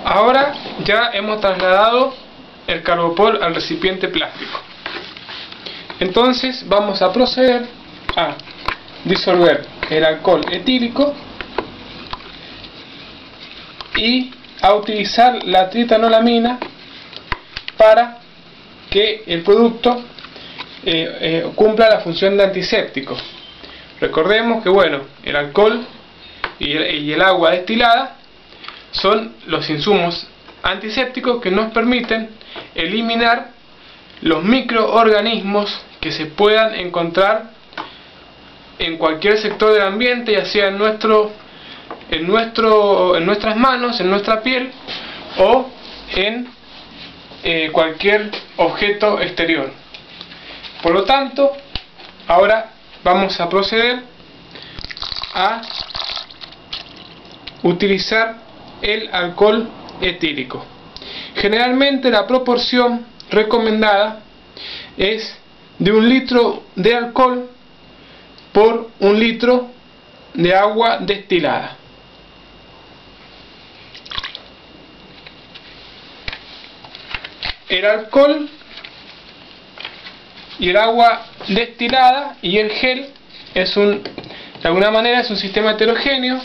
Ahora ya hemos trasladado el carbopol al recipiente plástico. Entonces vamos a proceder a disolver el alcohol etílico y a utilizar la trietanolamina para que el producto cumpla la función de antiséptico. Recordemos que el alcohol y el agua destilada son los insumos antisépticos que nos permiten eliminar los microorganismos que se puedan encontrar en cualquier sector del ambiente, ya sea en nuestras manos, en nuestra piel o en cualquier objeto exterior. Por lo tanto, ahora vamos a proceder a utilizar el alcohol etílico. Generalmente la proporción recomendada es de 1 litro de alcohol por 1 litro de agua destilada. El alcohol y el agua destilada y el gel de alguna manera es un sistema heterogéneo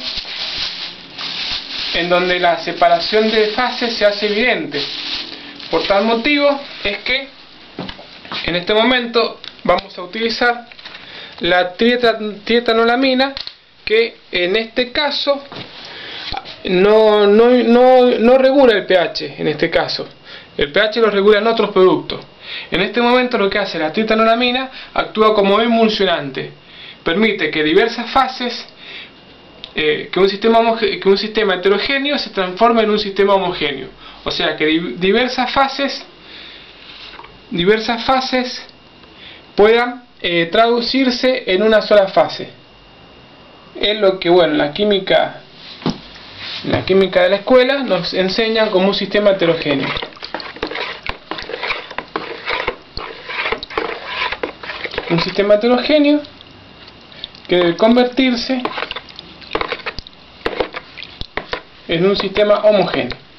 en donde la separación de fases se hace evidente. Por tal motivo es que en este momento vamos a utilizar la trietanolamina, que en este caso no regula el pH. En este caso el pH lo regulan otros productos. En este momento lo que hace la trietanolamina, actúa como emulsionante, permite que diversas fases, que un sistema heterogéneo se transforme en un sistema homogéneo. O sea que diversas fases puedan traducirse en una sola fase. Es lo que la química de la escuela nos enseña como un sistema heterogéneo. Un sistema heterogéneo que debe convertirse en un sistema homogéneo.